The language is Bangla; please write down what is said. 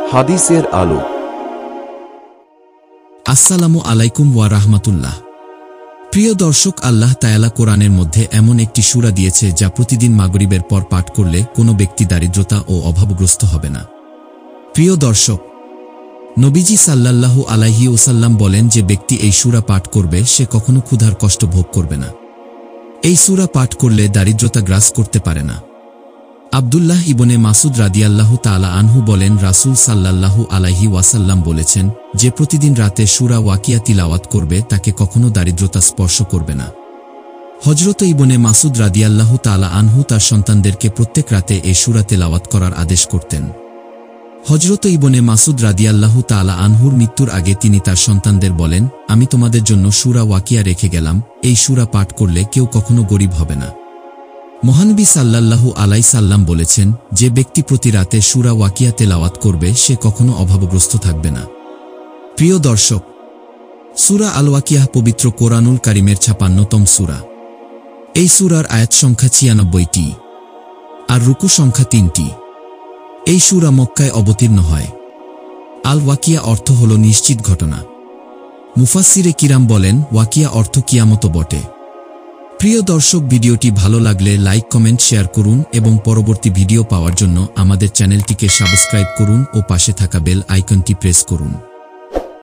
হাদিসের আলো। আসসালামু আলাইকুম ওয়া রাহমাতুল্লাহ। প্রিয় দর্শক, আল্লাহ তাআলা কোরআনের মধ্যে এমন একটি সূরা দিয়েছে যা প্রতিদিন মাগরিবের পর পাঠ করলে কোনো ব্যক্তি দারিদ্রতা ও অভাবগ্রস্ত হবে না। প্রিয় দর্শক, নবীজি সাল্লাল্লাহু আলাইহি ওয়াসাল্লাম বলেন, যে ব্যক্তি এই সূরা পাঠ করবে সে কখনো ক্ষুধার কষ্ট ভোগ করবে না। এই সূরা পাঠ করলে দারিদ্রতা গ্রাস করতে পারে না। আব্দুল্লাহ ইবনে মাসুদ রাদিয়াল্লাহু তাআলা আনহু বলেন, রাসূল সাল্লাল্লাহু আলাইহি ওয়াসাল্লাম বলেছেন, যে প্রতিদিন রাতে সূরা ওয়াকিয়া তিলাওয়াত করবে তাকে কখনো দারিদ্রতা স্পর্শ করবে না। হযরত ইবনে মাসুদ রাদিয়াল্লাহু তাআলা আনহু তার সন্তানদেরকে প্রত্যেক রাতে এই সূরা তিলাওয়াত করার আদেশ করতেন। হযরত ইবনে মাসুদ রাদিয়াল্লাহু তাআলা আনহুর মৃত্যুর আগে তিনি তার সন্তানদের বলেন, আমি তোমাদের জন্য সূরা ওয়াকিয়া রেখে গেলাম, এই সূরা পাঠ করলে কেউ কখনো গরিব হবে না। মহানবী সাল্লাল্লাহু আলাইহি সাল্লাম বলেছেন, যে ব্যক্তি প্রতি রাতে সূরা ওয়াকিয়া তেলাওয়াত করবে সে কখনো অভাবগ্রস্ত থাকবে না। প্রিয় দর্শক, সূরা আল ওয়াকিয়াহ পবিত্র কোরআনুল কারীমের ৫৬তম সূরা। এই সূরার আয়াত সংখ্যা ৯৬টি আর রুকু সংখ্যা ৩টি। এই সূরা মক্কায় অবতীর্ণ হয়। আল ওয়াকিয়া অর্থ হল নিশ্চিত ঘটনা। মুফাসসিরে কিরাম বলেন, ওয়াকিয়া অর্থ কিয়ামত বটে। প্রিয় দর্শক, ভিডিওটি ভালো লাগলে লাইক, কমেন্ট, শেয়ার করুন এবং পরবর্তী ভিডিও পাওয়ার জন্য আমাদের চ্যানেলটিকে সাবস্ক্রাইব করুন ও পাশে থাকা বেল আইকনটি প্রেস করুন।